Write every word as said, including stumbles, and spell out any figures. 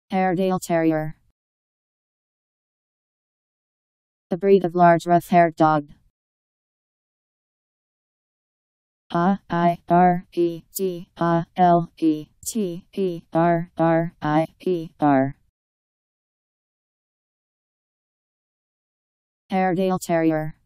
Airedale Terrier. A breed of large rough-haired dog. A I R E D A L E T E R R I E R. Airedale Terrier.